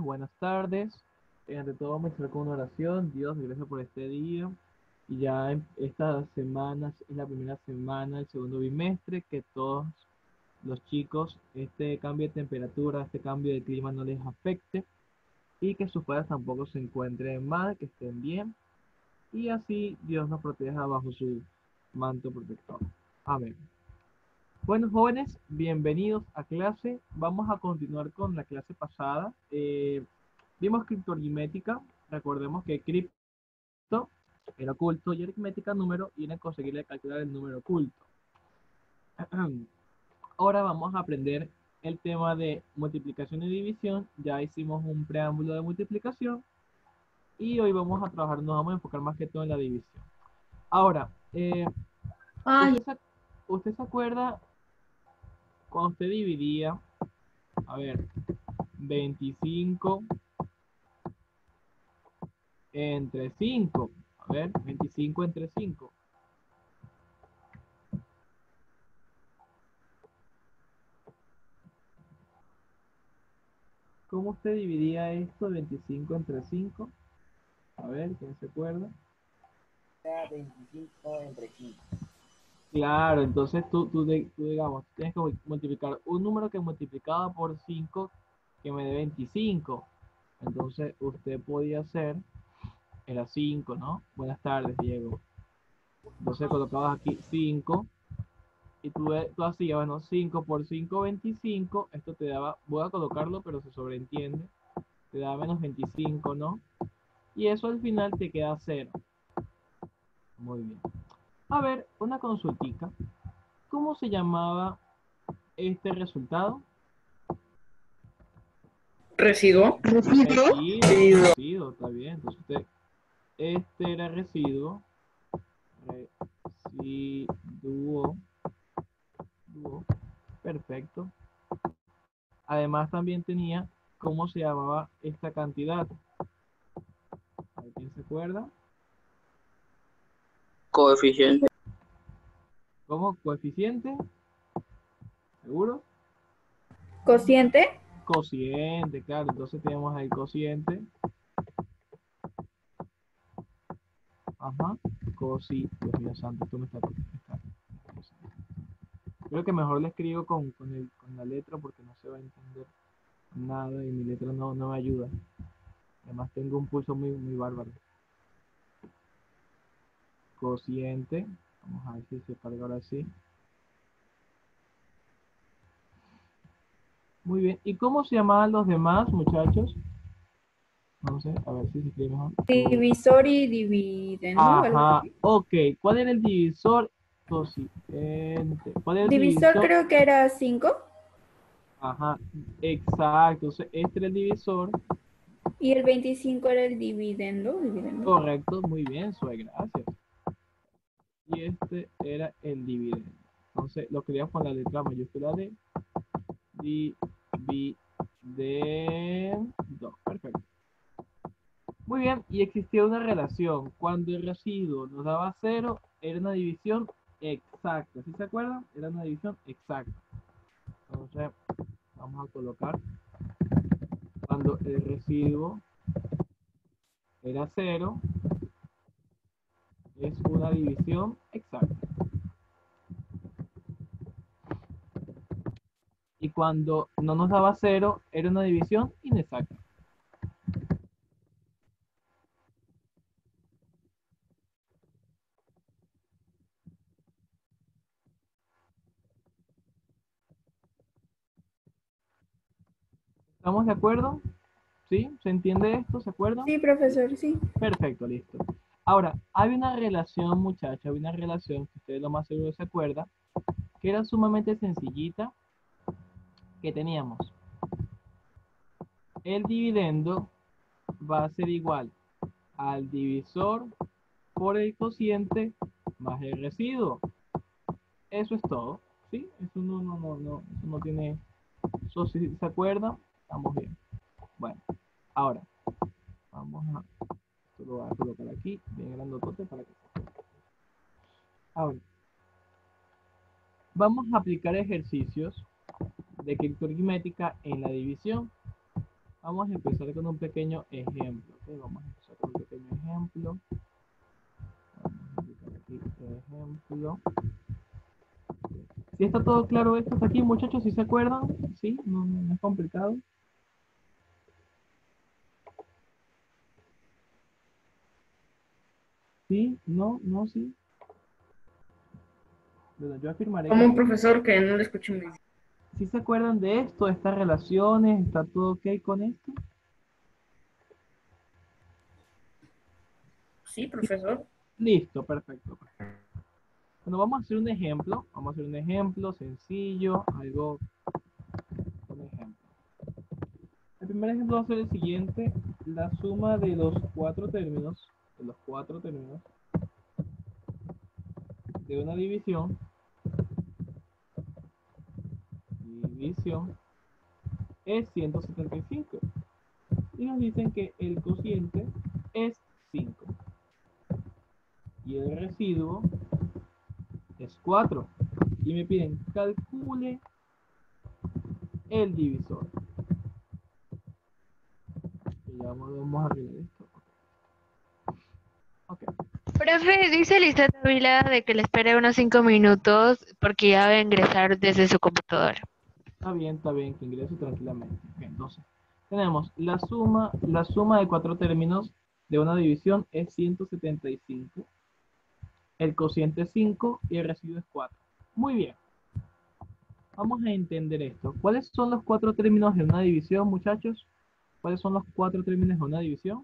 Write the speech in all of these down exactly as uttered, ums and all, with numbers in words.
buenas tardes. Eh, ante todo, me con una oración. Dios, gracias por este día. Y ya en esta semana es la primera semana del segundo bimestre, que todos los chicos, este cambio de temperatura, este cambio de clima no les afecte y que sus padres tampoco se encuentren mal, que estén bien. Y así Dios nos proteja bajo su manto protector. Amén. Bueno, jóvenes, bienvenidos a clase. Vamos a continuar con la clase pasada. Eh, vimos criptoaritmética. Recordemos que cripto era oculto y aritmética número y era conseguirle calcular el número oculto. Ahora vamos a aprender el tema de multiplicación y división. Ya hicimos un preámbulo de multiplicación y hoy vamos a trabajar, nos vamos a enfocar más que todo en la división. Ahora, eh, Ay, ¿usted, se, ¿usted se acuerda cuando usted dividía, a ver, veinticinco entre cinco? A ver, veinticinco entre cinco. ¿Cómo usted dividía esto, veinticinco entre cinco? A ver, ¿quién se acuerda? veinticinco entre cinco. Claro, entonces tú, tú, de- tú, digamos, tienes que multiplicar un número que multiplicaba por cinco que me dé veinticinco. Entonces usted podía hacer, era cinco, ¿no? Buenas tardes, Diego. Entonces colocabas aquí cinco y tú, tú hacías, bueno, cinco por cinco, veinticinco. Esto te daba, voy a colocarlo, pero se sobreentiende. Te da menos veinticinco, ¿no? Y eso al final te queda cero. Muy bien. A ver, una consultica. ¿Cómo se llamaba este resultado? residuo. ¿Residuo? Residuo, residuo, está bien. Entonces usted, este era residuo. Residuo. Duo, perfecto. Además también tenía cómo se llamaba esta cantidad. ¿Alguien se acuerda? Coeficiente. ¿Cómo? ¿Coeficiente? ¿Seguro? Cociente. Cociente, claro. Entonces tenemos el cociente. Ajá. Cosi. Dios mío santo, tú me estás... me estás- Creo que mejor le escribo con, con, el, con la letra porque no se va a entender nada y mi letra no, no me ayuda. Además tengo un pulso muy, muy bárbaro. Cociente. Vamos a ver si se carga ahora sí. Muy bien. ¿Y cómo se llamaban los demás, muchachos? No sé, a ver si se escribe mejor. Divisor y dividendo. Algo Ajá, así. ok. ¿Cuál era el divisor? Cociente. ¿Cuál era el Divisor divisor? creo que era cinco Ajá, exacto. Entonces, este era el divisor. y el veinticinco era el dividendo. Dividendo. Correcto, muy bien, Sue, gracias. Y este era el dividendo. Entonces, lo queríamos con la letra mayúscula de dividendo. Perfecto. Muy bien, y existía una relación. Cuando el residuo nos daba cero, era una división exacta. ¿Sí se acuerdan? Era una división exacta. Entonces, vamos a colocar cuando el residuo era cero, es una división exacta. Y cuando no nos daba cero, era una división inexacta. ¿Estamos de acuerdo? ¿Sí? ¿Se entiende esto? ¿Se acuerdan? Sí, profesor, sí. Perfecto, listo. Ahora, hay una relación, muchachos, hay una relación que ustedes lo más seguro se acuerdan, que era sumamente sencillita, que teníamos. El dividendo va a ser igual al divisor por el cociente más el residuo. Eso es todo, ¿sí? Eso no, no, no, no, eso no tiene, eso si se acuerdan, estamos bien. Bueno, ahora, vamos a, esto lo voy a colocar aquí, bien grandotote para que se acuerde. Ahora, vamos a aplicar ejercicios de criptoaritmética en la división. Vamos a empezar con un pequeño ejemplo. ¿Ok? Vamos a empezar con un pequeño ejemplo. Vamos a aplicar aquí ejemplo. ¿Sí está todo claro esto hasta aquí, muchachos? ¿Sí se acuerdan? ¿Sí? No, no, no es complicado. ¿Sí? ¿No? ¿No? ¿Sí? Bueno, yo afirmaré Como que un sí. profesor que no le escucho muy bien. ¿Sí se acuerdan de esto, de estas relaciones? ¿Está todo ok con esto? Sí, profesor. Listo, perfecto. Bueno, vamos a hacer un ejemplo. Vamos a hacer un ejemplo sencillo, algo, un ejemplo. El primer ejemplo va a ser el siguiente. La suma de los cuatro términos, de los cuatro términos de una división, división, es ciento setenta y cinco. Y nos dicen que el cociente es cinco. Y el residuo es cuatro. Y me piden calcule el divisor. Y ya vamos a arreglar esto. Ok. Profe, dice Lizeth Ávila de que le espere unos cinco minutos porque ya va a ingresar desde su computadora. Está bien, está bien, que ingrese tranquilamente. Ok, entonces, tenemos la suma, la suma de cuatro términos de una división es ciento setenta y cinco. El cociente es cinco y el residuo es cuatro. Muy bien. Vamos a entender esto. ¿Cuáles son los cuatro términos de una división, muchachos? ¿Cuáles son los cuatro términos de una división?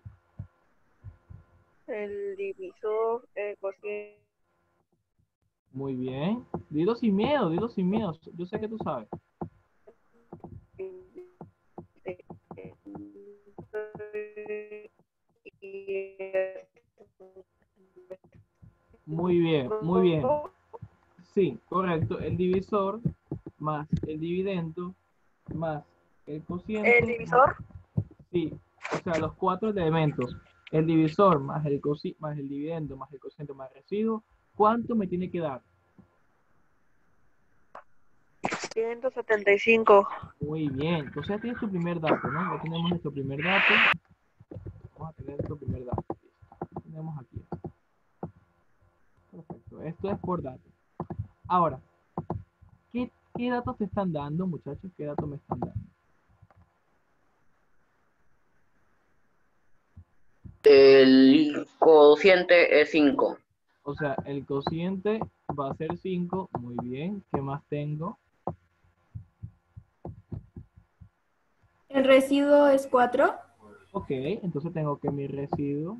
El divisor, el cociente. Muy bien. Dilo sin miedo, dilo sin miedo. Yo sé que tú sabes. Muy bien, muy bien. Sí, correcto. El divisor más el dividendo más el cociente. El divisor. Más, sí, o sea, los cuatro elementos. El divisor más el, cosi más el dividendo más el cociente más el residuo. ¿Cuánto me tiene que dar? ciento setenta y cinco. Muy bien. Entonces ya tienes tu primer dato, ¿no? Ya tenemos nuestro primer dato. Vamos a tener nuestro primer dato. Listo. Tenemos aquí. Perfecto. Esto es por dato. Ahora, ¿qué, qué datos te están dando, muchachos? ¿Qué datos me están dando? El cociente es cinco. O sea, el cociente va a ser cinco. Muy bien. ¿Qué más tengo? El residuo es cuatro. Ok, entonces tengo que mi residuo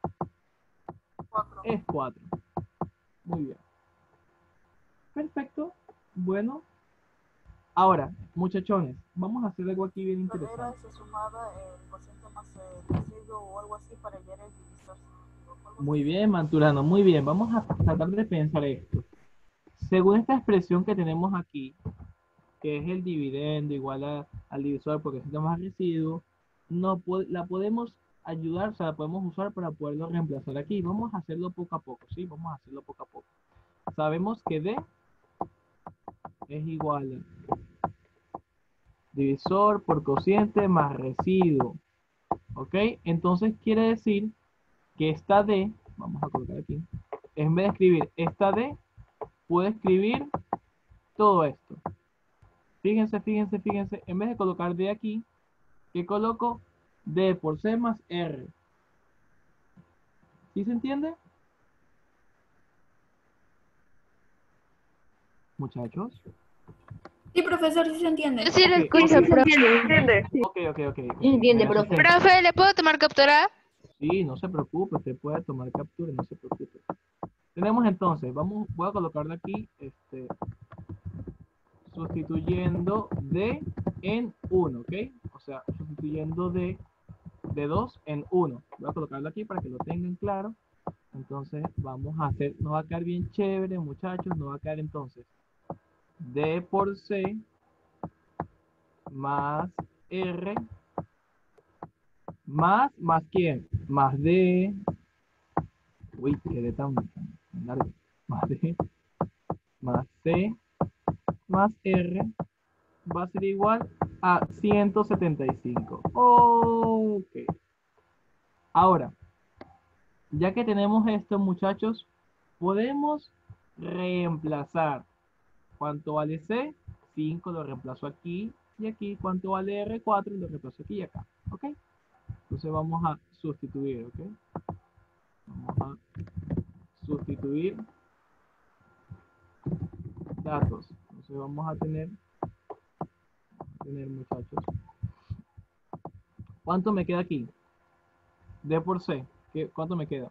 es cuatro. Muy bien. Perfecto. Bueno. Ahora, muchachones, vamos a hacer algo aquí bien interesante. Se sumaba el cociente más el residuo o algo así para hallar el divisor. Muy bien, Manturano, muy bien. Vamos a tratar de pensar esto. Según esta expresión que tenemos aquí, que es el dividendo igual a, al divisor porque es más residuo, no la podemos ayudar, o sea, la podemos usar para poderlo reemplazar aquí. Vamos a hacerlo poco a poco, ¿sí? Vamos a hacerlo poco a poco. Sabemos que D es igual a divisor por cociente más residuo. ¿Ok? Entonces quiere decir que esta D, vamos a colocar aquí, en vez de escribir esta D, puedo escribir todo esto. Fíjense, fíjense, fíjense, en vez de colocar D aquí, ¿qué coloco? D por C más R. ¿Sí se entiende? Muchachos. Sí, profesor, sí se Yo entiende. sí lo Ok, escucho, ok, profe. ¿Entiende? ok, ok, ok. ok, Entiende, me profe. asusté. Profe, ¿le puedo tomar captura? Sí, no se preocupe, usted puede tomar captura, no se preocupe. Tenemos entonces, vamos, voy a colocarle aquí, este, sustituyendo D en uno, ¿ok? O sea, sustituyendo D de dos en uno. Voy a colocarlo aquí para que lo tengan claro. Entonces vamos a hacer, nos va a quedar bien chévere, muchachos, nos va a quedar entonces D por C más R más, ¿más quién? Más D, uy, quedé tan, tan largo, más D, más C, más R, va a ser igual a ciento setenta y cinco. Ok. Ahora, ya que tenemos esto, muchachos, podemos reemplazar. ¿Cuánto vale C? cinco lo reemplazo aquí y aquí. ¿Cuánto vale R? cuatro lo reemplazo aquí y acá. ¿Ok? Entonces vamos a sustituir. ¿Ok? Vamos a sustituir datos. Entonces vamos a tener, a tener muchachos. ¿Cuánto me queda aquí? D por C. ¿Qué, ¿Cuánto me queda?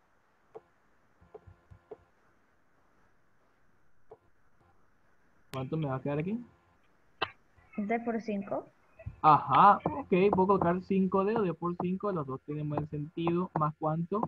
¿Cuánto me va a quedar aquí? D por cinco. Ajá, ok, puedo colocar cinco D o D por cinco, los dos tienen buen sentido. ¿Más cuánto?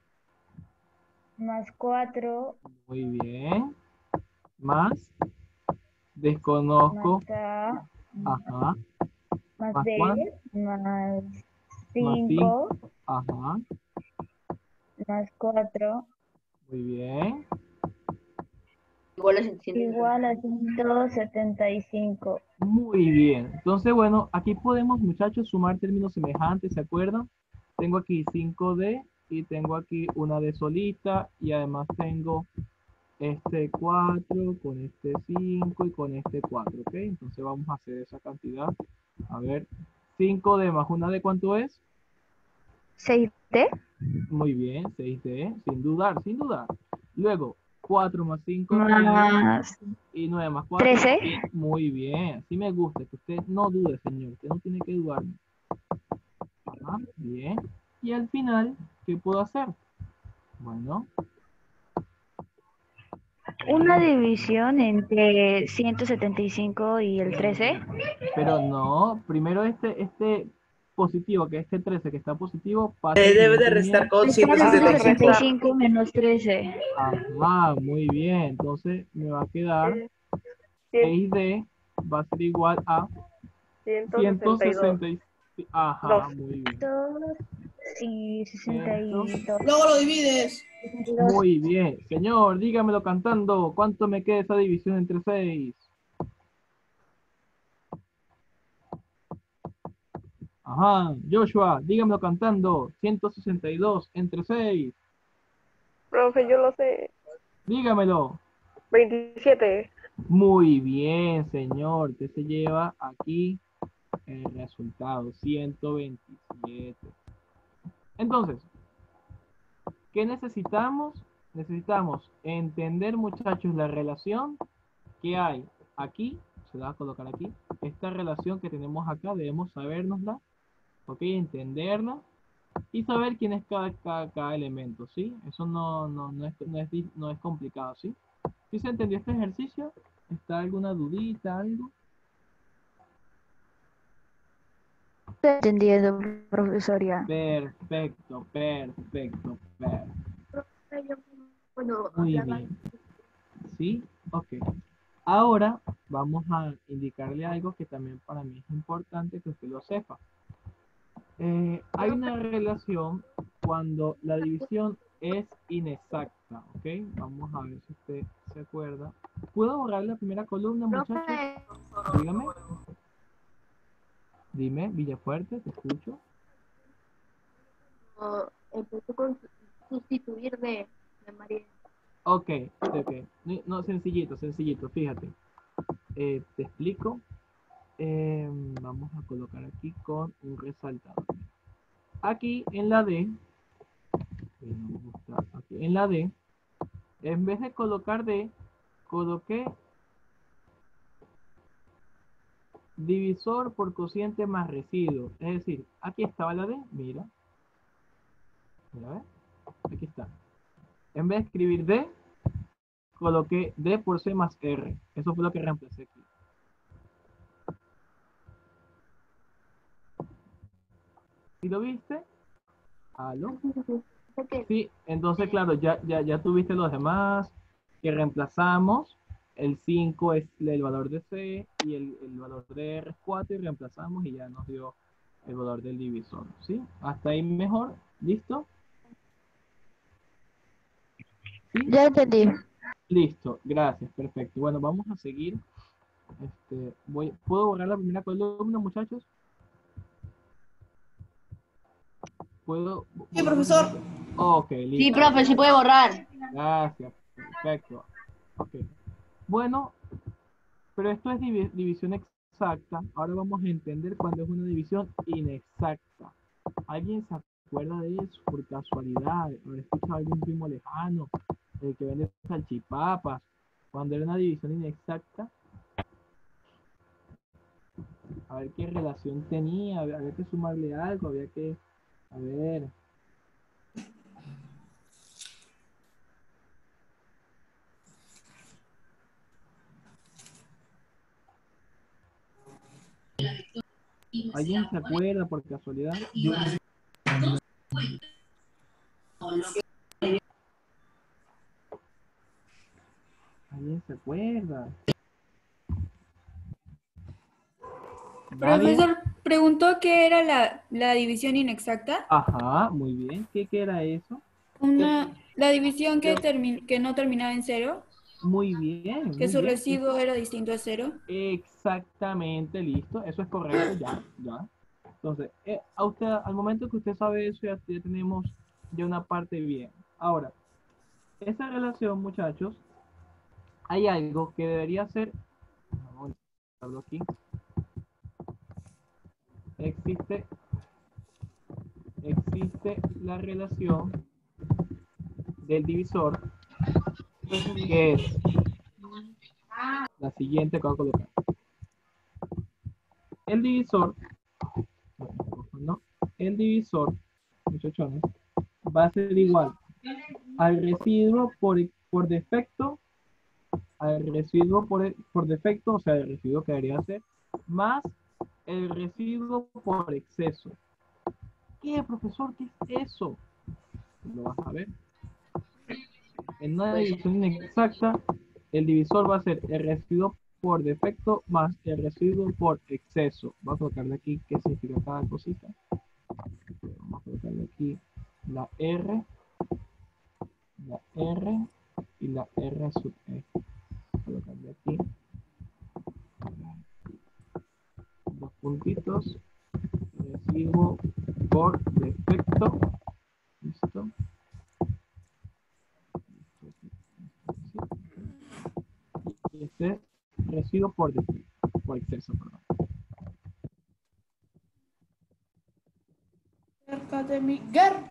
Más cuatro. Muy bien. Más. Desconozco. Más A. Ajá. Más ¿Más D. cuánto? Más Más cinco. cinco. Ajá. Más cuatro. Muy bien. Igual es ciento Igual a ciento setenta y cinco. Muy bien. Entonces, bueno, aquí podemos, muchachos, sumar términos semejantes, ¿se acuerdan? Tengo aquí cinco D y tengo aquí una D solita y además tengo este cuatro con este cinco y con este cuatro, ¿ok? Entonces vamos a hacer esa cantidad. A ver, cinco D más una D, ¿cuánto es? seis D. Muy bien, seis D, sin dudar, sin dudar. Luego, cuatro más cinco, nueve, Más y nueve más cuatro, trece. muy bien, así me gusta, que usted no dude, señor, usted no tiene que dudar. Ajá, bien. Y al final, ¿qué puedo hacer? Bueno, Una división entre ciento setenta y cinco y el trece. pero no, primero este, este positivo, que este trece que está positivo, pasa Eh, al debe de siguiente restar nivel. con ciento setenta y ciento setenta y cinco. cinco menos trece. Ajá, muy bien, entonces me va a quedar seis D va a ser igual a ciento sesenta y dos. Ajá, muy bien. Sí, sesenta y Esto. dos. Luego lo divides. Muy bien. Señor, dígamelo cantando. ¿Cuánto me queda esa división entre seis? Ajá. Joshua, dígamelo cantando. ciento sesenta y dos entre seis. Profe, yo lo sé. Dígamelo. veintisiete. Muy bien, señor. Usted se lleva aquí el resultado. ciento veintisiete. Entonces, ¿qué necesitamos? Necesitamos entender, muchachos, la relación que hay aquí. Se la va a colocar aquí. Esta relación que tenemos acá, debemos sabérnosla, ok, entenderla y saber quién es cada, cada, cada elemento, ¿sí? Eso no, no, no, es, no, es, di- no es complicado, ¿sí? ¿Sí se entendió este ejercicio? ¿Está alguna dudita, algo? Estoy entendiendo, profesoría. Perfecto, perfecto, perfecto. Bueno, Muy bien. ¿Sí? Ok. Ahora vamos a indicarle algo que también para mí es importante que usted lo sepa. Eh, hay una relación cuando la división es inexacta, ¿ok? Vamos a ver si usted se acuerda. ¿Puedo borrar la primera columna, muchachos? Dígame. Dime, Villafuerte, te escucho. empezó con sustituir de, de María. Ok, ok. No, no, sencillito, sencillito, fíjate. Eh, te explico. Eh, vamos a colocar aquí con un resaltador. Aquí en la D, que no me gusta, aquí en la D, en vez de colocar D, coloqué divisor por cociente más residuo. Es decir, aquí estaba la D, mira. Mira, ¿ves? Aquí está. En vez de escribir D, coloqué D por C más R. Eso fue lo que reemplacé aquí. ¿Sí lo viste? ¿Aló? Sí, entonces claro, ya, ya, ya tuviste los demás que reemplazamos. El cinco es el valor de C y el, el valor de R es cuatro y reemplazamos y ya nos dio el valor del divisor. ¿Sí? Hasta ahí mejor. ¿Listo? ¿Sí? Ya entendí. Listo, gracias, perfecto. Bueno, vamos a seguir Este, voy, ¿puedo borrar la primera columna, muchachos? ¿Puedo Sí, borrar la profesor. primera? Ok, Sí, listo. profe, sí puede borrar. Gracias, perfecto. Ok. Bueno, pero esto es divi- división exacta. Ahora vamos a entender cuándo es una división inexacta. ¿Alguien se acuerda de eso por casualidad? ¿Habrá escuchado algún primo lejano, el que vende salchipapas, cuando era una división inexacta? A ver qué relación tenía, había había que sumarle algo, había que, a ver, ¿alguien se acuerda por casualidad? ¿Alguien se acuerda? ¿Nadie? Profesor, preguntó qué era la, la división inexacta. Ajá, muy bien. ¿Qué, qué era eso? Una, la división que, termi- que no terminaba en cero, Muy bien, que muy su bien. residuo era distinto a cero. Exactamente, listo. Eso es correcto, ya, ya. Entonces, eh, a usted, al momento que usted sabe eso, ya, ya tenemos ya una parte bien. Ahora, esa relación, muchachos, hay algo que debería ser, vamos a verlo aquí. Existe, existe la relación del divisor, que es la siguiente que voy a colocar. El divisor, no, el divisor, muchachones, va a ser igual al residuo por, por defecto, al residuo por, por defecto, o sea, el residuo que debería ser, más el residuo por exceso. ¿Qué, profesor? ¿Qué es eso? Lo vas a ver. En una división inexacta, el divisor va a ser el residuo por defecto más el residuo por exceso. Voy a colocarle aquí qué significa cada cosita. Vamos a colocarle aquí la R, la R y la R sub E. Colocarle aquí dos puntitos, residuo por defecto, listo. Y este es residuo por defecto, por exceso, perdón. Cerca de Miguel.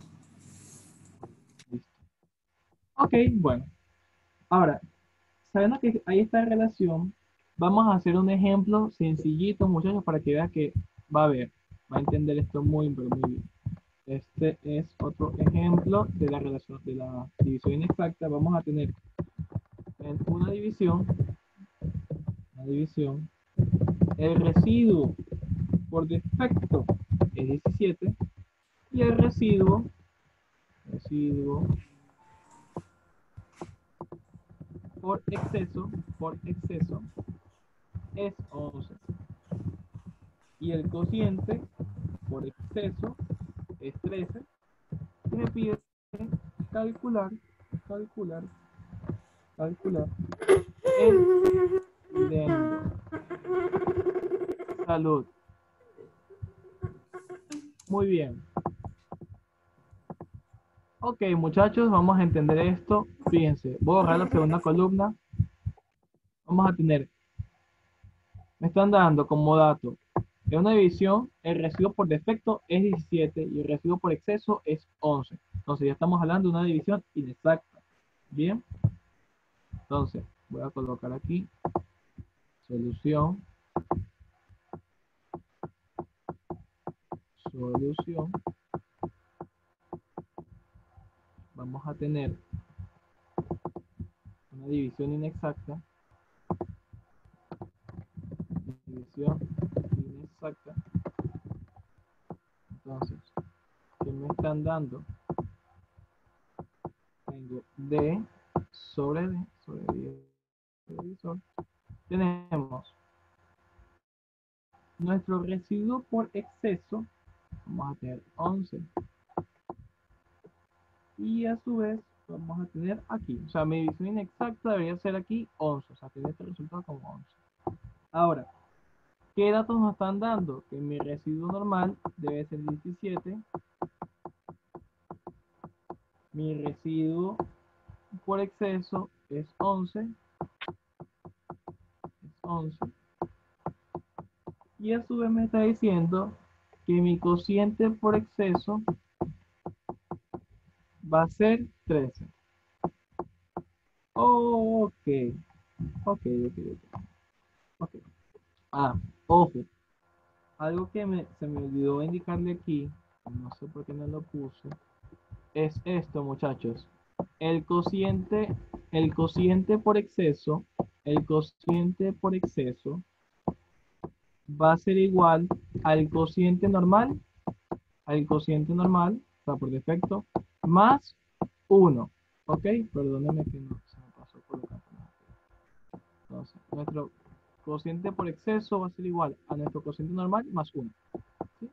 Listo. Ok, bueno. Ahora, sabiendo que hay esta relación, vamos a hacer un ejemplo sencillito, muchachos, para que vean que va a ver, va a entender esto muy, pero muy bien. Este es otro ejemplo de la relación de la división inexacta. Vamos a tener en una división, una división, el residuo por defecto es diecisiete y el residuo, residuo por exceso, por exceso es once. Y el cociente por exceso es trece. Y me pide calcular, calcular, calcular el dividendo. Salud. Muy bien. Ok, muchachos, vamos a entender esto. Fíjense, voy a borrar la segunda columna. Vamos a tener, me están dando como dato, en una división, el residuo por defecto es diecisiete y el residuo por exceso es once. Entonces ya estamos hablando de una división inexacta. Bien. Entonces, voy a colocar aquí solución, solución. Vamos a tener una división inexacta, división inexacta. Entonces, ¿qué me están dando? Tengo D sobre D sobre diez divisor. Tenemos nuestro residuo por exceso, vamos a tener once. Y a su vez, vamos a tener aquí, o sea, mi división inexacta debería ser aquí once, o sea, tener este resultado como once. Ahora, ¿qué datos nos están dando? Que mi residuo normal debe ser diecisiete. Mi residuo por exceso es once. Es once. Y a su vez me está diciendo que mi cociente por exceso va a ser trece. Ok. Ok, ok, ok. Ok. Ah, ojo. Algo que me, se me olvidó indicarle aquí, no sé por qué no lo puse, es esto, muchachos. El cociente, el cociente por exceso, el cociente por exceso va a ser igual al cociente normal, al cociente normal, o sea, por defecto, más uno. ¿Ok? Perdónenme que no se me pasó por acá. Entonces, nuestro cociente por exceso va a ser igual a nuestro cociente normal más uno. ¿Sí?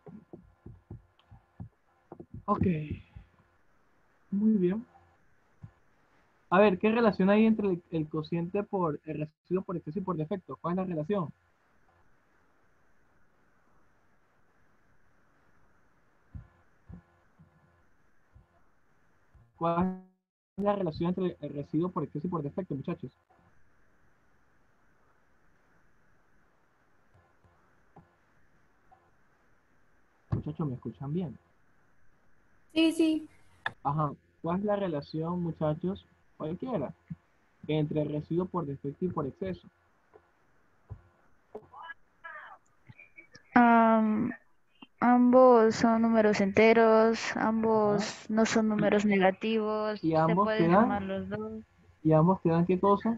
Ok. Muy bien. A ver, ¿qué relación hay entre el, el cociente por el residuo por exceso y por defecto? ¿Cuál es la relación? ¿Cuál es la relación entre el residuo por exceso y por defecto, muchachos? Muchachos, ¿me escuchan bien? Sí, sí. Ajá. ¿Cuál es la relación, muchachos? Cualquiera. Entre el residuo por defecto y por exceso. Am, ambos son números enteros, Ajá. ambos no son números negativos, Y se ambos te pueden sumar dan, los dos. y ambos te dan ¿qué cosa?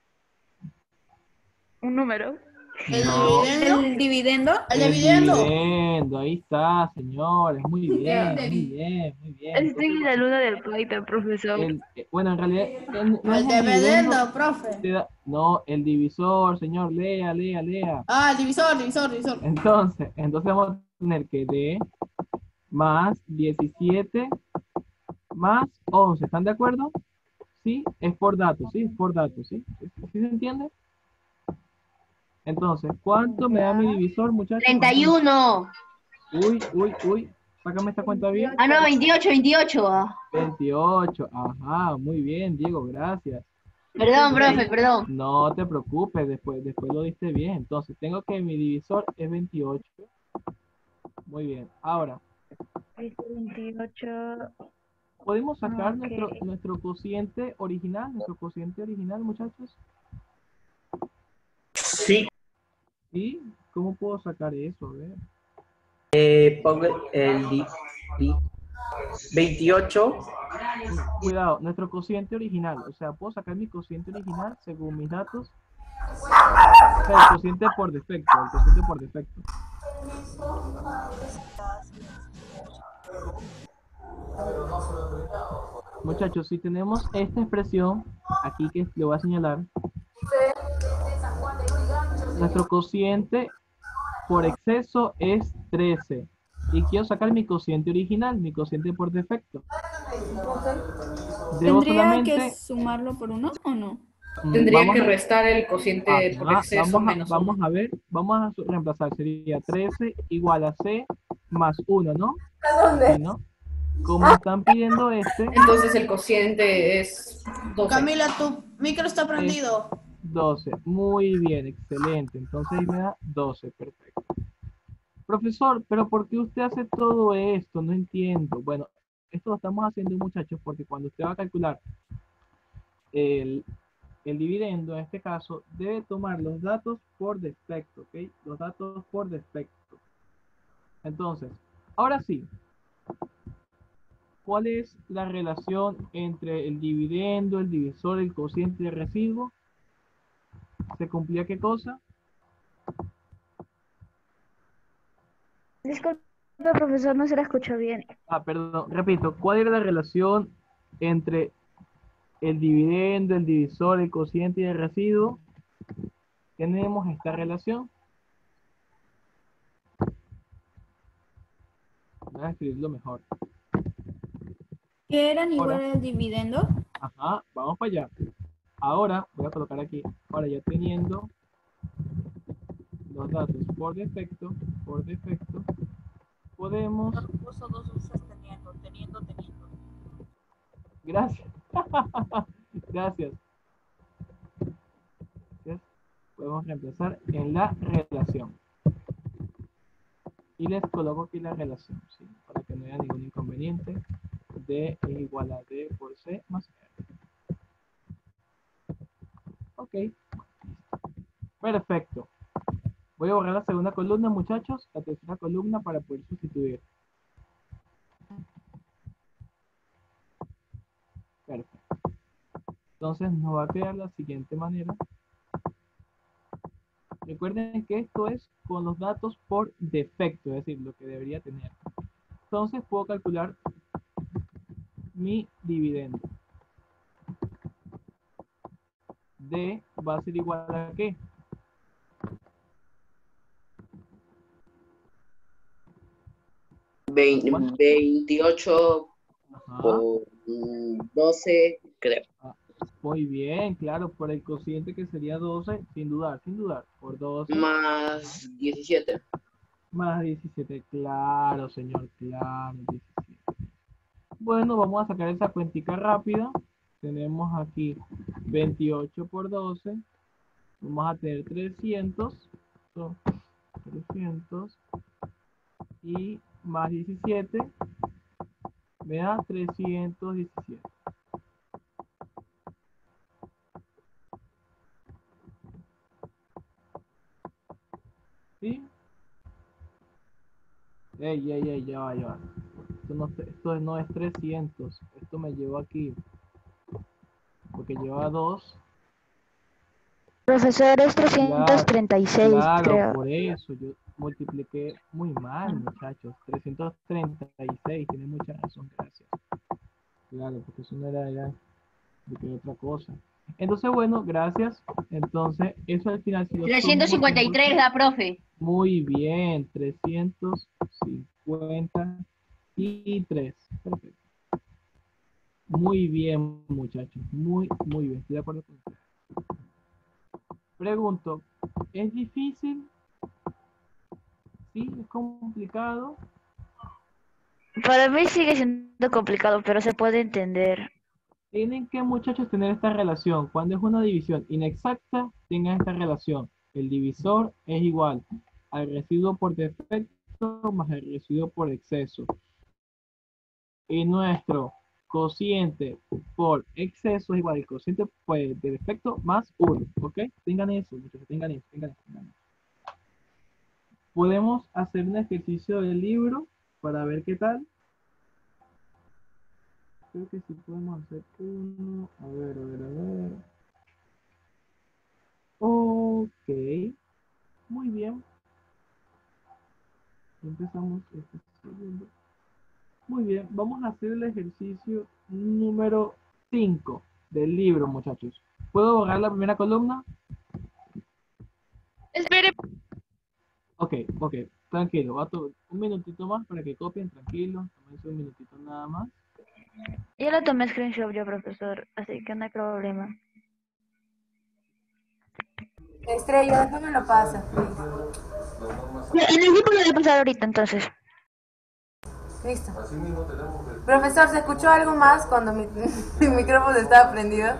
Un número. ¿El No, dividendo? El dividendo. ¿El el dividendo? dividendo. Ahí está, señores. Muy bien, muy bien, muy bien. Estoy Entonces, en la luna del Python, profesor. el, eh, bueno, en realidad el- no es El el dividendo, dividendo, profe. te da- no, el divisor, señor, lea, lea, lea. Ah, el divisor, divisor, divisor. Entonces, entonces vamos a tener que D más diecisiete más once, ¿están de acuerdo? Sí, es por datos, sí, es por datos, ¿sí? ¿Sí, sí se entiende? Entonces, ¿cuánto me da mi Ya. divisor, muchachos? treinta y ¿Cuánto uno. me- Uy, uy, uy, sácame esta cuenta bien. Ah, no, veintiocho, veintiocho. ah. veintiocho, ajá, muy bien, Diego, gracias. Perdón, Ok, profe, perdón. no te preocupes, después, después lo diste bien. Entonces, tengo que mi divisor es veintiocho. Muy bien. Ahora, veintiocho. ¿podemos sacar Ok. nuestro, nuestro cociente original? Nuestro cociente original, muchachos. Sí, ¿Sí? ¿Cómo puedo sacar eso? A ver. eh, pongo el di- di- veintiocho. Cu- Cuidado, nuestro cociente original. O sea, puedo sacar mi cociente original según mis datos. O sea, el cociente por defecto. El cociente por defecto. Muchachos, si tenemos esta expresión, aquí que le voy a señalar, nuestro cociente por exceso es trece. Y quiero sacar mi cociente original, mi cociente por defecto. Debo ¿Tendría que solamente... sumarlo por uno o no? mm, Tendría vamos que a, restar el cociente por ajá, exceso vamos a, menos vamos uno. a ver, vamos a su- reemplazar. Sería trece igual a C más uno, ¿no? Sí, ¿no? Como me están pidiendo este, Entonces el cociente es doce. Camila, tu micro está es prendido. doce. Muy bien, excelente. Entonces ahí me da doce, perfecto. Profesor, pero ¿por qué usted hace todo esto? No entiendo. Bueno, esto lo estamos haciendo, muchachos, porque cuando usted va a calcular el, el dividendo, en este caso, debe tomar los datos por defecto, ¿ok? Los datos por defecto. Entonces, ahora sí, ¿cuál es la relación entre el dividendo, el divisor, el cociente de residuo? ¿Se cumplía qué cosa? Disculpe, profesor, no se la escuchó bien. Ah, perdón, repito, ¿cuál era la relación entre el dividendo, el divisor, el cociente y el residuo? Tenemos esta relación. Voy a escribirlo mejor. ¿Que eran Ahora, igual al dividendo? ajá, vamos para allá. Ahora voy a colocar aquí, ahora ya teniendo los datos por defecto, por defecto, podemos... Pero puso dos veces teniendo, teniendo, teniendo. Gracias. Gracias. Gracias. Podemos reemplazar en la relación. Y les coloco aquí la relación, ¿sí? Para que no haya ningún inconveniente. D es igual a D por C más R. Ok. Perfecto. Voy a borrar la segunda columna, muchachos. La tercera columna para poder sustituir. Perfecto. Entonces nos va a quedar de la siguiente manera. Recuerden que esto es con los datos por defecto, es decir, lo que debería tener. Entonces puedo calcular mi dividendo. D va a ser igual a ¿qué? veintiocho Ajá. por doce, creo. Ah, muy bien, claro, por el cociente que sería doce, sin dudar, sin dudar, por doce. Más diecisiete. Más diecisiete, claro, señor, claro, diecisiete. Bueno, vamos a sacar esa cuentica rápida. Tenemos aquí veintiocho por doce. Vamos a tener trescientos. Son trescientos. Y más diecisiete. Me da trescientos diecisiete. ¿Sí? Ey, ey, ey, ya va, ya va. Esto no, esto no es trescientos. Esto me llevó aquí. Porque lleva dos. Profesor, es trescientos treinta y seis, Claro, creo. por eso yo multipliqué muy mal, muchachos. trescientos treinta y seis, tiene mucha razón, gracias. Claro, porque eso no era, era de que otra cosa. Entonces, bueno, gracias. Entonces, eso al final... Si lo trescientos cincuenta y tres da, profe. Muy bien, trescientos cincuenta y tres. Perfecto. Muy bien, muchachos. Muy, muy bien. Estoy de acuerdo con ustedes. Pregunto, ¿es difícil? ¿Sí? ¿Es complicado? Para mí sigue siendo complicado, pero se puede entender. Tienen que, muchachos, tener esta relación. Cuando es una división inexacta, tengan esta relación. El divisor es igual al residuo por defecto más el residuo por exceso. Y nuestro cociente por exceso es igual al cociente pues, de defecto más uno. ¿Ok? Tengan eso, muchachos. Tengan eso, tengan eso, tengan eso. Podemos hacer un ejercicio del libro para ver qué tal. Creo que sí podemos hacer uno. A ver, a ver, a ver. Ok. Muy bien. Empezamos este segundo. Muy bien. Vamos a hacer el ejercicio número cinco del libro, muchachos. ¿Puedo borrar la primera columna? Espere. Ok, ok. Tranquilo. Va a to- un minutito más para que copien. Tranquilo. Tómense un minutito nada más. Yo lo tomé screenshot yo, profesor, así que no hay problema. Estrella, déjame lo pasa. En el grupo lo voy a pasar ahorita, entonces. Listo. Profesor, ¿se escuchó algo más cuando mi, mi micrófono estaba prendido?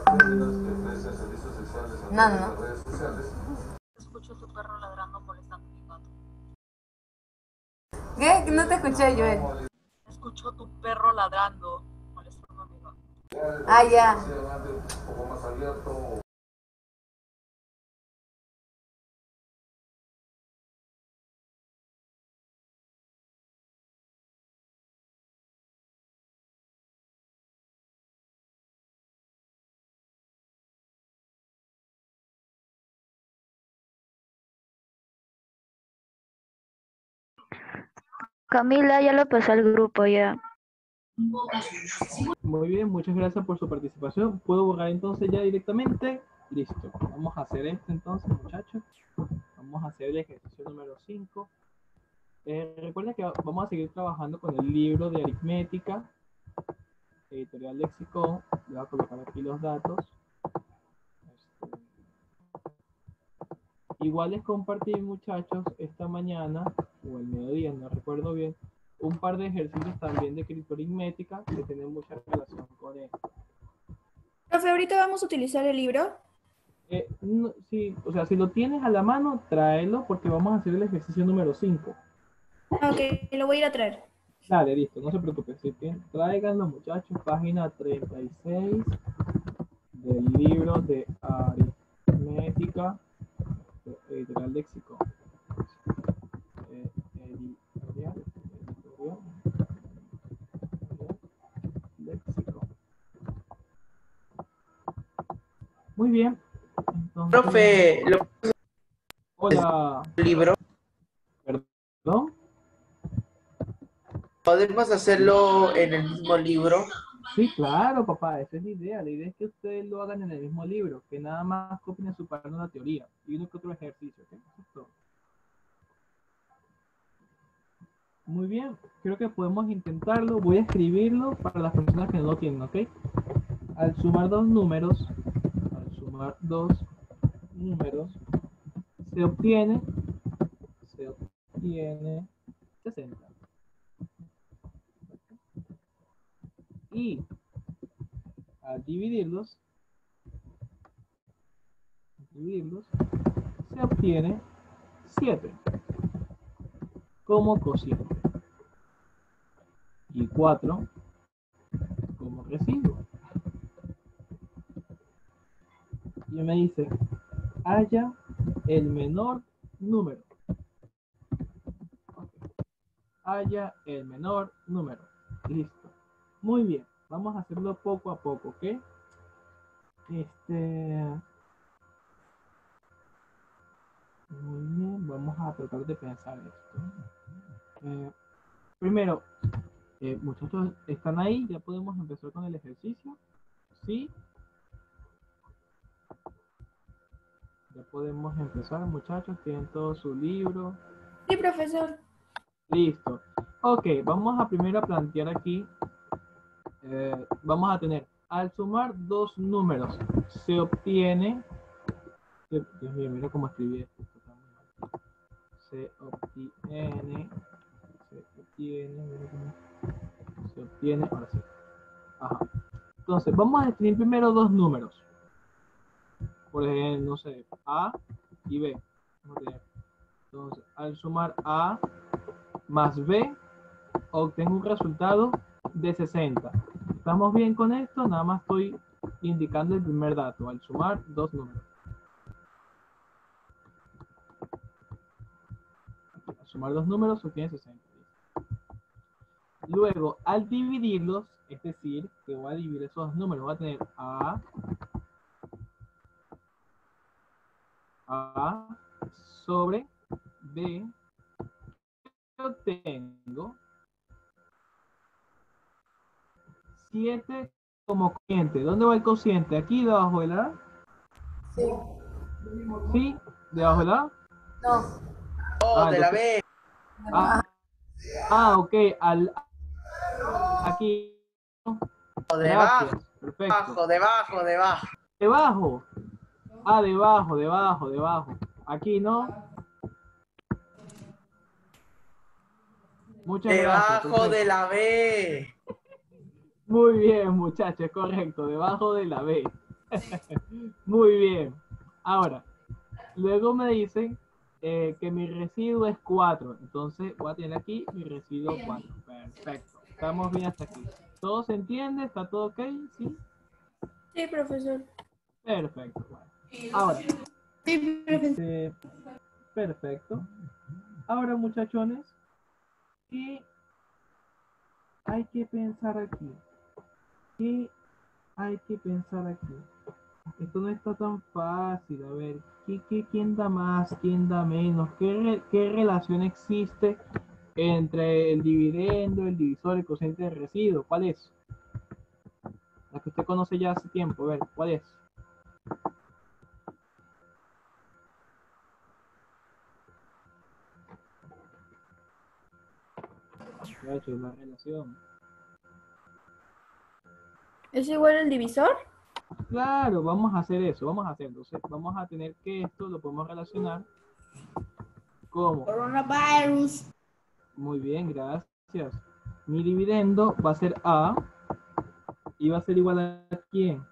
No, no, no. Escucho tu perro ladrando molestando a mi gato. ¿Qué? No te escuché, Joel. Escucho tu perro ladrando molestando a mi gato. Ah, ya. Camila ya lo pasó al grupo ya. Muy bien, muchas gracias por su participación. ¿Puedo borrar entonces ya directamente? Listo. Vamos a hacer esto entonces, muchachos. Vamos a hacer el ejercicio número cinco. Eh, recuerda que vamos a seguir trabajando con el libro de aritmética, editorial Lexicon. Le voy a colocar aquí los datos. Este, igual les compartí, muchachos, esta mañana, o el mediodía, no recuerdo bien, un par de ejercicios también de escritura aritmética que tienen mucha relación con esto. Profe, ahorita vamos a utilizar el libro. Eh, no, sí, o sea, si lo tienes a la mano, tráelo porque vamos a hacer el ejercicio número cinco. Ok, lo voy a ir a traer. Dale, listo, no se preocupe. Si tienen, tráiganlo, muchachos, página treinta y seis del libro de aritmética, editorial léxico. Eh, editorial, editorial, léxico. Muy bien. Entonces, Profe, lo hola. libro, ¿Perdón? ¿podemos hacerlo en el mismo libro? Sí, claro, papá, esa es la idea. La idea es que ustedes lo hagan en el mismo libro, que nada más copien en su cuaderno la teoría y uno que otro ejercicio. ¿Ok? Eso es todo. Muy bien, creo que podemos intentarlo. Voy a escribirlo para las personas que no lo tienen, ¿ok? Al sumar dos números, al sumar dos números, se obtiene, se obtiene sesenta. Y al dividirlos, dividirlos, se obtiene siete como cociente y cuatro como residuo. Y me dice, haya el menor número. Haya el menor número. Listo. Muy bien. Vamos a hacerlo poco a poco, ¿ok? Este... Muy bien. Vamos a tratar de pensar esto. Eh, primero, eh, muchachos, ¿están ahí? ¿Ya podemos empezar con el ejercicio? ¿Sí? Ya podemos empezar, muchachos. Tienen todo su libro. Sí, profesor. Listo. Ok, vamos a primero a plantear aquí. Eh, vamos a tener, al sumar dos números, se obtiene. Dios mío, mira cómo escribí esto. Se obtiene. Se obtiene. Mira cómo se obtiene. Ahora sí. Ajá. Entonces, vamos a definir primero dos números. Por ejemplo, no sé, A y B. Vamos a tener. Entonces, al sumar A más B, obtengo un resultado de sesenta. ¿Estamos bien con esto? Nada más estoy indicando el primer dato, al sumar dos números. Al sumar dos números obtiene sesenta. Luego, al dividirlos, es decir, que voy a dividir esos dos números, voy a tener A, A sobre B, obtengo siete como cociente. ¿Dónde va el cociente? ¿Aquí debajo de la A? Sí. ¿Sí? ¿Debajo de la A? No. Oh, Ah, de la entonces- B. Ah, ah, ok. Al, aquí. O debajo, Gracias. Perfecto. debajo, debajo, debajo. Debajo. Ah, debajo, debajo, debajo. Aquí, ¿no? Muchas gracias. Debajo perfecto. de la B. Muy bien, muchachos, correcto. Debajo de la B. Muy bien. Ahora, luego me dicen eh, que mi residuo es cuatro. Entonces voy a tener aquí mi residuo cuatro. Perfecto. Estamos bien hasta aquí. ¿Todo se entiende? ¿Está todo ok? ¿Sí? Sí, profesor. Perfecto. Bueno. Ahora, Sí, profesor. este, perfecto. Ahora, muchachones, ¿qué hay que pensar aquí? ¿Qué hay que pensar aquí? Esto no está tan fácil. A ver, ¿qué, qué, ¿quién da más? ¿Quién da menos? ¿Qué, re- qué relación existe entre el dividendo, el divisor, el cociente de residuo? ¿Cuál es? La que usted conoce ya hace tiempo. A ver, ¿cuál es? Muchachos, la relación. ¿Es igual el divisor? Claro, vamos a hacer eso, vamos a hacer. Entonces, vamos a tener que esto lo podemos relacionar como. Coronavirus. Muy bien, gracias. Mi dividendo va a ser A y va a ser igual a ¿quién?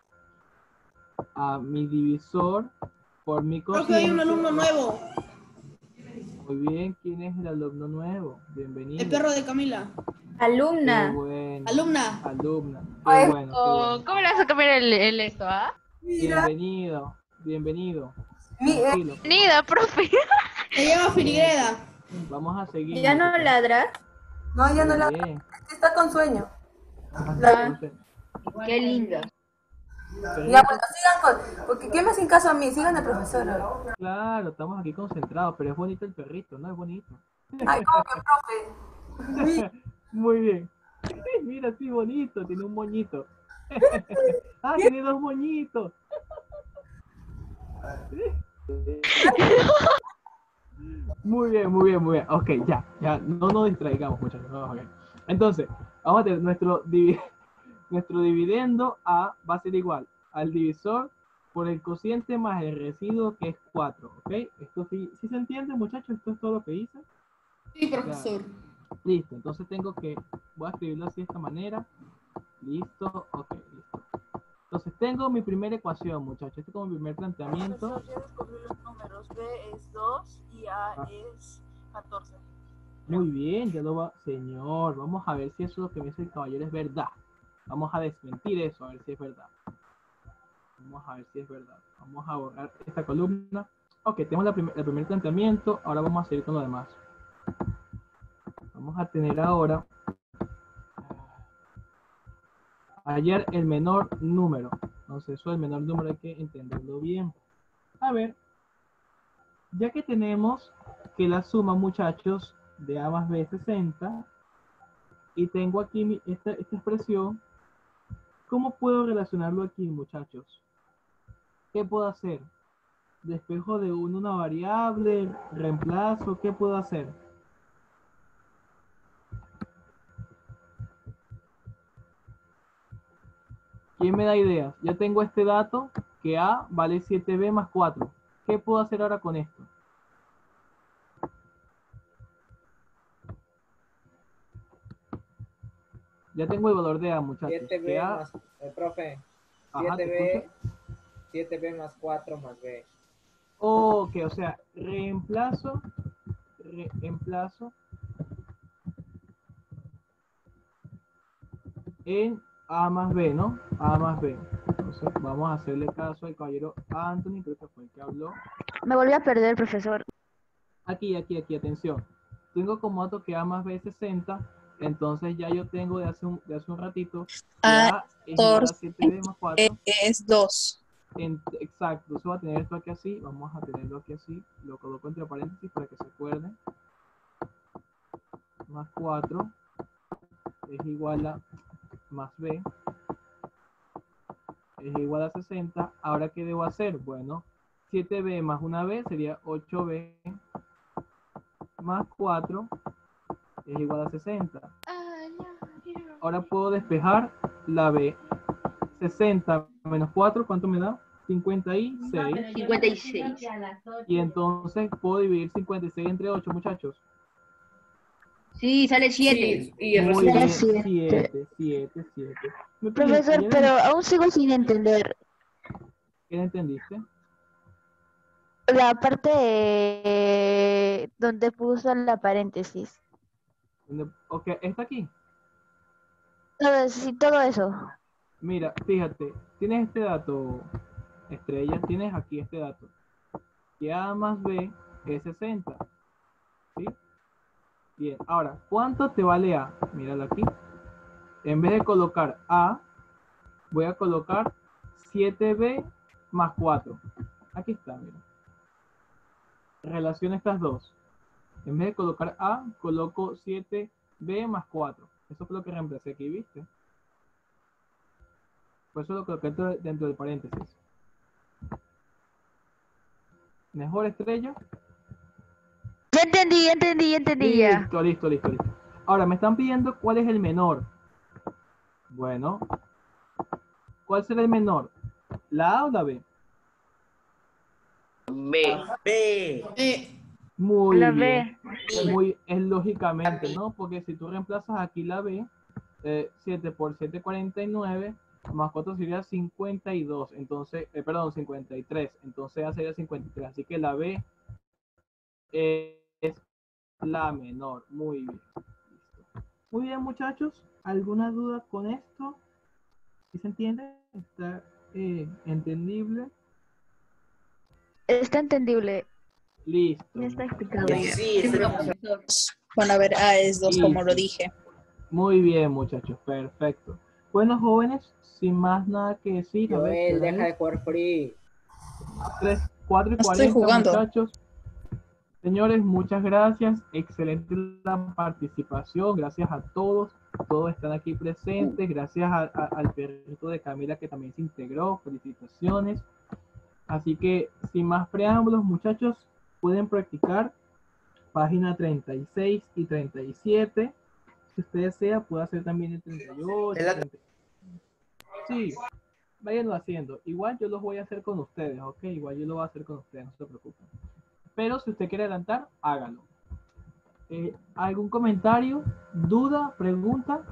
A mi divisor por mi Profe, hay un cociente. alumno nuevo. Muy bien, ¿quién es el alumno nuevo? Bienvenido. El perro de Camila. Qué Alumna. bueno. Alumna. Alumna. Qué Ay. bueno, qué Oh, bueno. ¿cómo le vas a cambiar el, el esto, ah? Bienvenido, bienvenido. Mi- eh, Tranquilo. Bienvenida, profe. Se llama Filigreda. Vamos a seguir. ¿Ya no muchachos. ladra? no, ya no Muy la. bien. Está con sueño. Entonces, Qué linda. Ya, bueno, sigan con. Porque ¿qué me hacen caso a mí? Sigan al profesor. ahora. claro, estamos aquí concentrados, pero es bonito el perrito, ¿no? Es bonito. Ay, ¿cómo que, profe? Muy bien. Mira, sí, bonito, tiene un moñito. Ah, tiene dos moñitos. Muy bien, muy bien, muy bien. Ok, ya, ya, no nos distraigamos, muchachos. No, okay. Entonces, vamos a tener nuestro, divi- nuestro dividendo A va a ser igual al divisor por el cociente más el residuo que es cuatro, ¿ok? Esto sí, ¿sí se entiende, muchachos? Esto es todo lo que hice. Sí, profesor. Listo, entonces tengo que, voy a escribirlo así de esta manera. Listo, ok, listo. Entonces tengo mi primera ecuación, muchachos. Este es como mi primer planteamiento. Profesor, ya descubrí los números. B es dos y A Ah. es catorce. Muy bien, ya lo va. Señor, vamos a ver si eso lo que me dice el caballero es verdad. Vamos a desmentir eso, a ver si es verdad. Vamos a ver si es verdad. Vamos a borrar esta columna. Ok, tenemos la prim- el primer planteamiento. Ahora vamos a seguir con lo demás. Vamos a tener ahora hallar el menor número. Entonces, eso el menor número hay que entenderlo bien. A ver, ya que tenemos que la suma, muchachos, de A más B es sesenta, y tengo aquí mi- esta, esta expresión, ¿cómo puedo relacionarlo aquí, muchachos? ¿Qué puedo hacer? Despejo de uno una variable, reemplazo, ¿qué puedo hacer? ¿Quién me da ideas? Ya tengo este dato, que A vale siete B más cuatro. ¿Qué puedo hacer ahora con esto? Ya tengo el valor de A, muchachos. siete B Que A, más, eh, profe, ajá, ¿te 7B, escucho? siete B más cuatro más B. Ok, o sea, reemplazo, reemplazo en A más B, ¿no? A más B. Entonces, vamos a hacerle caso al caballero Anthony, creo que fue el que habló. Me volví a perder, profesor. Aquí, aquí, aquí, atención. Tengo como dato que A más B es sesenta, entonces ya yo tengo de hace un, de hace un ratito que A es igual a siete B más cuatro. Es dos. En- exacto, entonces voy a tener esto aquí así, vamos a tenerlo aquí así, lo coloco entre paréntesis para que se acuerden. Más cuatro es igual a más B es igual a sesenta. Ahora, ¿qué debo hacer? Bueno, siete B más una B sería ocho B más cuatro es igual a sesenta. Ahora puedo despejar la B. sesenta menos cuatro, ¿cuánto me da? cincuenta y seis. cincuenta y seis. Y entonces puedo dividir cincuenta y seis entre ocho, muchachos. Sí, sale siete. Sí, y el Muy resto bien, siete. siete, siete, siete. Me Profesor, piden- pero aún sigo sin entender ¿Qué no entendiste? la parte de- donde puso la paréntesis. ¿Dónde- Ok, está aquí. Todo, sí, todo eso. Mira, fíjate, tienes este dato, Estrella, tienes aquí este dato. Que A más B es sesenta. ¿Sí? Bien, ahora, ¿cuánto te vale A? Míralo aquí. En vez de colocar A, voy a colocar siete B más cuatro. Aquí está, mira. Relaciona estas dos. En vez de colocar A, coloco siete B más cuatro. Eso fue lo que reemplacé aquí, ¿viste? Por eso lo coloqué dentro, dentro del paréntesis. ¿Mejor, Estrella? Ya entendí, ya entendí, ya entendí ya. Listo, listo, listo, listo. Ahora, me están pidiendo cuál es el menor. Bueno, ¿Cuál será el menor? ¿La A o la B? B. B. Eh, Muy La bien. B. Muy, es lógicamente, ¿no? Porque si tú reemplazas aquí la B, eh, siete por siete, cuarenta y nueve, más cuatro sería cincuenta y dos, entonces, eh, perdón, cincuenta y tres, entonces A sería cincuenta y tres, así que la B eh, es la menor. Muy bien. Listo. Muy bien, muchachos, ¿alguna duda con esto? ¿Sí se entiende? ¿Está eh, entendible? Está entendible. Listo. Ya está explicado Sí, ya. sí, es Van a ver A es dos, como lo Listo. dije. Muy bien, muchachos, perfecto. Bueno, jóvenes, sin más nada que decir, a ver, ¿qué Joel, hora deja es? de jugar free. tres, cuatro y No estoy cuarenta, jugando. muchachos. Señores, muchas gracias. Excelente la participación. Gracias a todos. Todos están aquí presentes. Gracias a- a- al perrito de Camila que también se integró. Felicitaciones. Así que, sin más preámbulos, muchachos, pueden practicar página treinta y seis y treinta y siete. Si usted desea, puede hacer también el treinta y ocho. Es la- treinta. Sí, váyanlo haciendo. Igual yo los voy a hacer con ustedes, ¿ok? Igual yo lo voy a hacer con ustedes, no se preocupen. Pero si usted quiere adelantar, hágalo. Eh, ¿Algún comentario, duda, pregunta?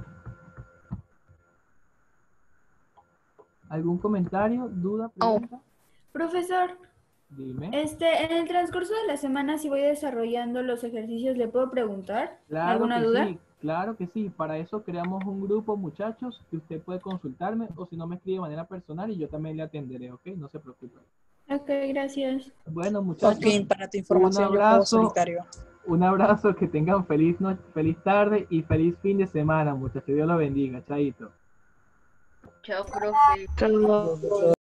¿Algún comentario, duda, pregunta? Profesor, Dime. este, en el transcurso de la semana, si voy desarrollando los ejercicios, ¿le puedo preguntar? Claro ¿Alguna que duda? sí, claro que sí. Para eso creamos un grupo, muchachos, que usted puede consultarme o si no me escribe de manera personal y yo también le atenderé, ¿ok? No se preocupe. Ok, gracias. Bueno, muchachos, Joaquín, para tu un información, yo juego abrazo, solitario. un abrazo, que tengan feliz noche, feliz tarde y feliz fin de semana, muchachos. Dios los bendiga, chaito. Chao, profe. Todo.